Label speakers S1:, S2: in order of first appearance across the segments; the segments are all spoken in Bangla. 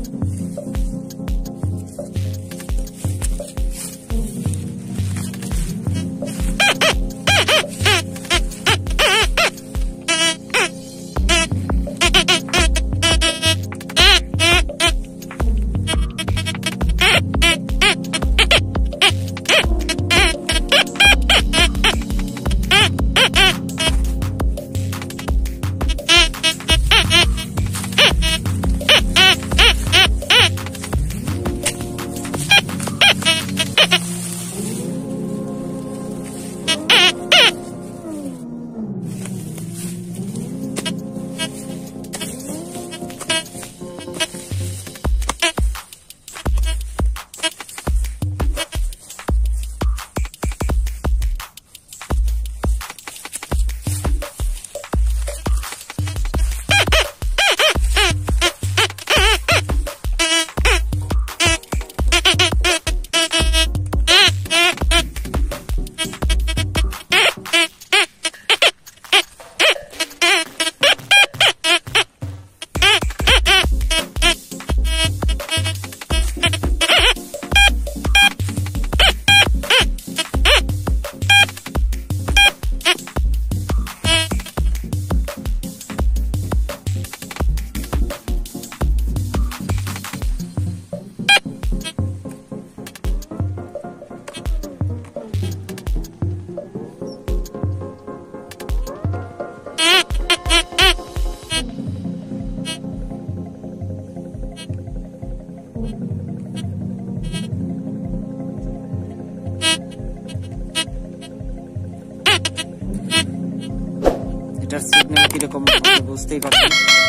S1: এটার সিগন্যাল কিরকম বুঝতেই পারছেন।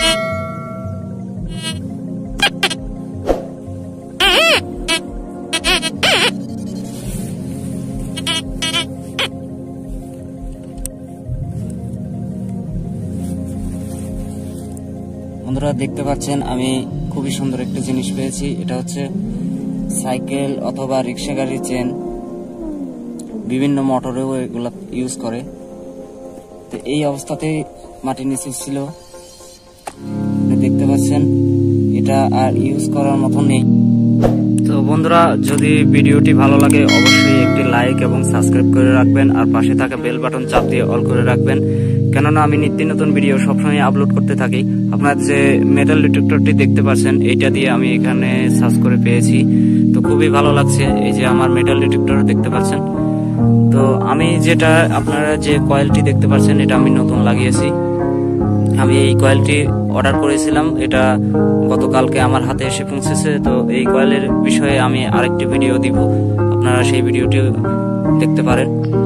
S1: বন্ধুরা দেখতে পাচ্ছেন আমি খুবই সুন্দর একটা জিনিস পেয়েছি। এটা হচ্ছে সাইকেল অথবা রিক্সা গাড়ির চেন, বিভিন্ন মোটরেও এগুলা ইউজ করে। তো এই অবস্থাতে মাটির নিচে ছিল, দেখতে পাচ্ছেন এটা আর ইউজ করার মতো নেই। তো বন্ধুরা যদি ভিডিওটি ভালো লাগে অবশ্যই একটি লাইক এবং সাবস্ক্রাইব করে রাখবেন, আর পাশে থাকা বেল বাটন চাপ দিয়ে অল করে রাখবেন, কেননা আমি নিত্য নতুন ভিডিও সবসময় আপলোড করতে থাকি। আপনার যে মেটাল ডিটেক্টরটি দেখতে পাচ্ছেন এইটা দিয়ে আমি এখানে সার্চ করে পেয়েছি, তো খুবই ভালো লাগছে। এই যে আমার মেটাল ডিটেক্টর দেখতে পাচ্ছেন। তো আমি যেটা আপনারা যে কয়েলটি দেখতে পাচ্ছেন এটা আমি নতুন লাগিয়েছি। আমি এই কয়েলটি অর্ডার করেছিলাম, এটা গতকালকে আমার হাতে এসে পৌঁছেছে। তো এই কয়েলের বিষয়ে আমি আরেকটি ভিডিও দিব, আপনারা সেই ভিডিওটি দেখতে পারেন।